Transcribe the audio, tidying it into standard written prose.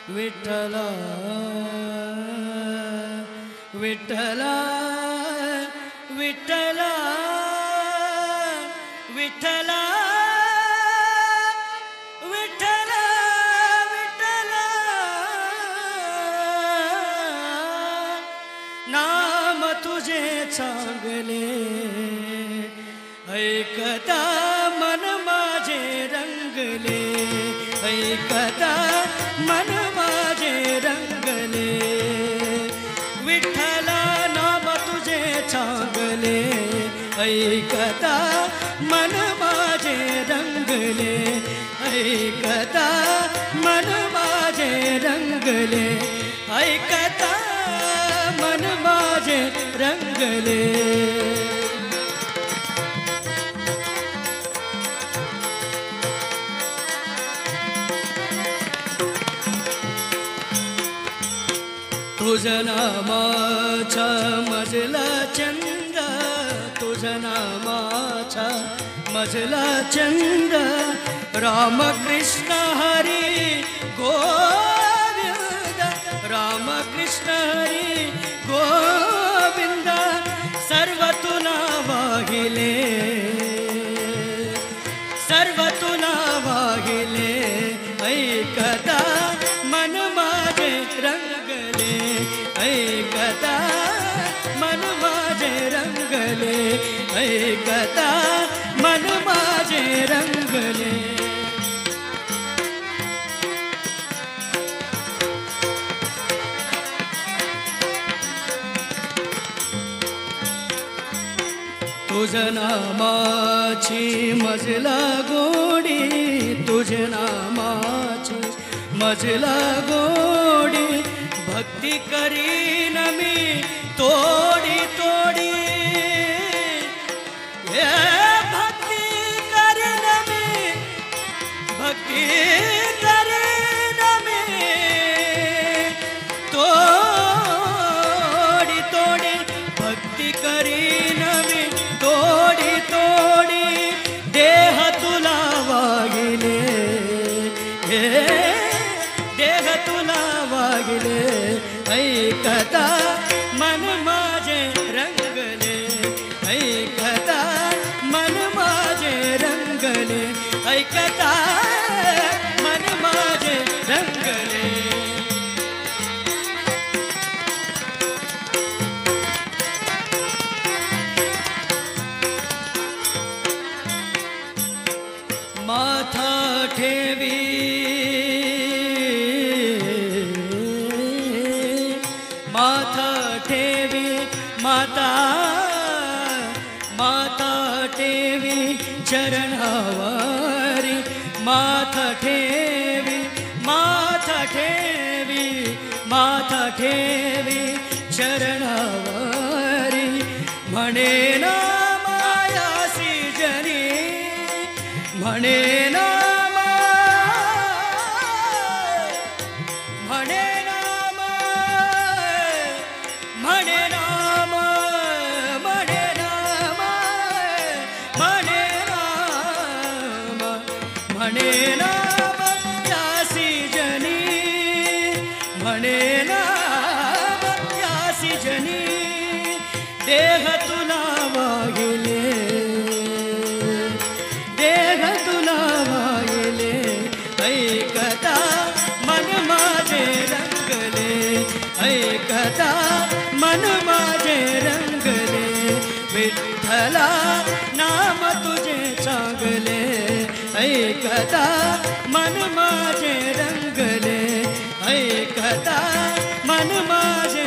विठ्ठला विठ्ठला विठ्ठला विठ्ठला विठ्ठला विठ्ठला नाम तुझे चांगले ऐकता मन माझे रंगले ऐकता मन माझे रंगले विठ्ठला नाम तुझे चांगले ऐकता मन माझे रंगले ऐकता मन माझे रंगले ऐकता मन माझे रंगले तुझं नामाचा मजला चंद तुझं नामाचा मजला चंद रामकृष्ण हरी गोविंद रामकृष्ण हरी गोविंद सर्व तुला वाहिले सर्व तुला वाहिले ऐकता मन माझे रंगले ऐकता मन माझे रंगले ऐकता मन माझे रंगले तुझं नामाची मजला गोडी तुझ्या नामाची मजला गोडी भक्ती करीन मी तोडी तोडी हे भक्ती करीन मी भक्ती करीन मी तोडी तोडी भक्ती करीन मी तोडी तोडी देह तुला वागिले हे देह तुला वागिले ऐकता मन माझे रंगले ऐकता मन माझे रंगले ऐकता मन माझे रंगले माथा ठेवी माथा ठेवी माता माथा ठेवी चरणावारी माथा ठेवी माथा ठेवी माथा ठेवी चरणावारी म्हणे ना मायासी जनी म्हणे ना म्हणे नाम म्हणे नाम म्हणे नाम म्हणे नाम म्हणे नाम यासी जनी म्हणे नाम यासी जनी देह तुला वागिले देह तुला वागिले ऐकता मन माझे रंगले ऐकता मन माझे रंगले विठ्ठला नाम तुझे चांगले ऐकता मन माझे रंगले ऐकता मन माझे